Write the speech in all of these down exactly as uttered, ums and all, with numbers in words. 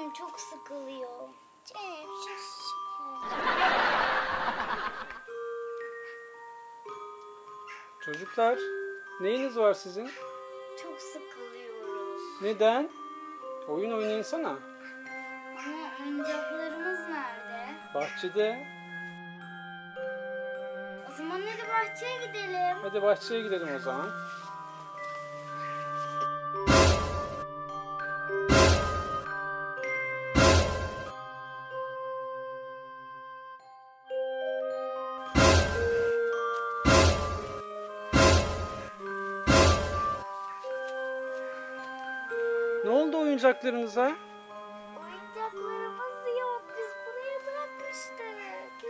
canım çok sıkılıyor. Canım çok sıkılıyor. Çocuklar, neyiniz var sizin? Çok sıkılıyoruz. Neden? Oyun oynayansana. Ama oyuncaklarımız nerede? Bahçede. O zaman hadi bahçeye gidelim. Hadi bahçeye gidelim o zaman. Ne oldu oyuncaklarınıza? Oyuncaklarımız yok. Biz buraya bırakmıştık.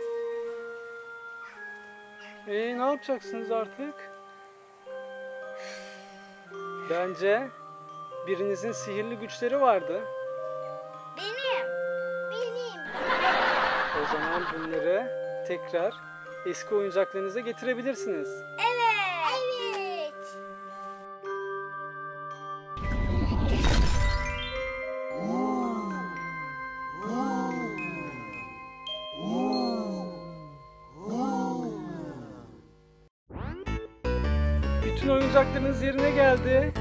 Ee, ne yapacaksınız artık? Bence birinizin sihirli güçleri vardı. Benim. Benim. O zaman bunları tekrar eski oyuncaklarınıza getirebilirsiniz. Evet. Evet. Bütün oyuncaklarınız yerine geldi.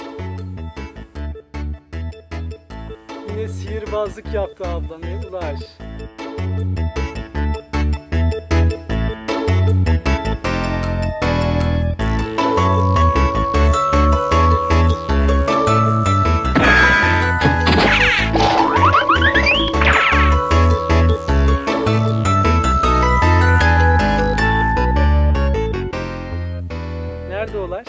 Yine sihirbazlık yaptı ablam Ulaş. Nerede Ulaş?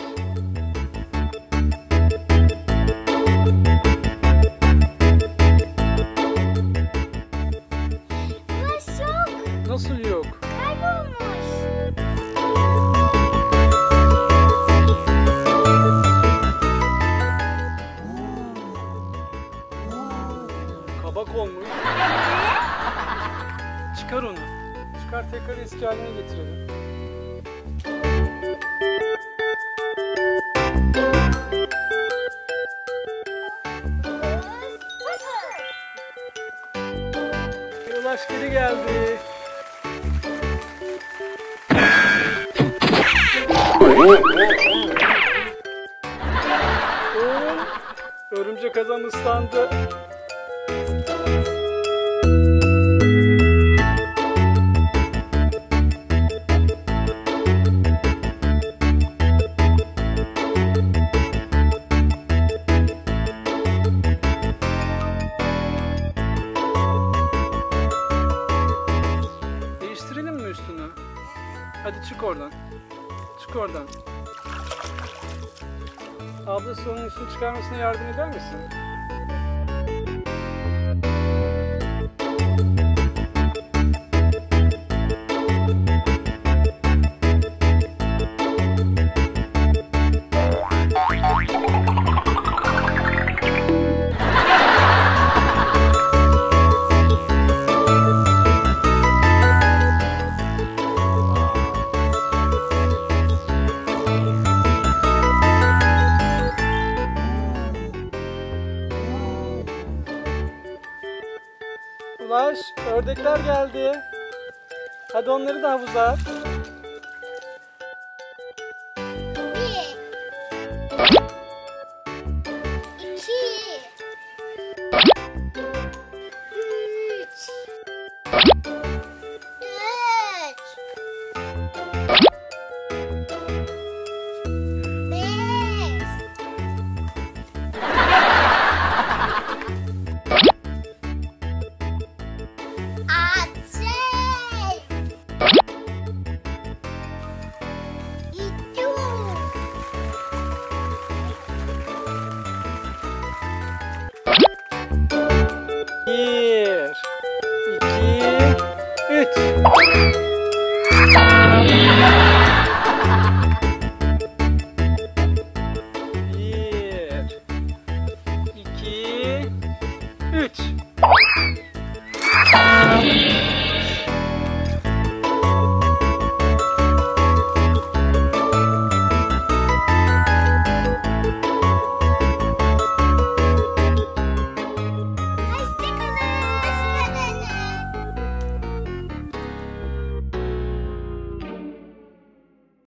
Ulaş yok. Nasıl yok? Kaybolmuş. Kabak olmuş. Çıkar onu. Çıkar, tekrar eski haline getirelim. Ulaş geri geldi. Oo, Örümcek Adam ıslandı. Değiştirelim mi üstünü? Hadi çık oradan. Çık oradan. Ablası onun üstünü çıkarmasına yardım eder misin? Ulaş, ördekler geldi. Hadi onları da havuza at. Bir. İki. Üç. Dört. Beş. Altı. İki. Bir, iki, üç.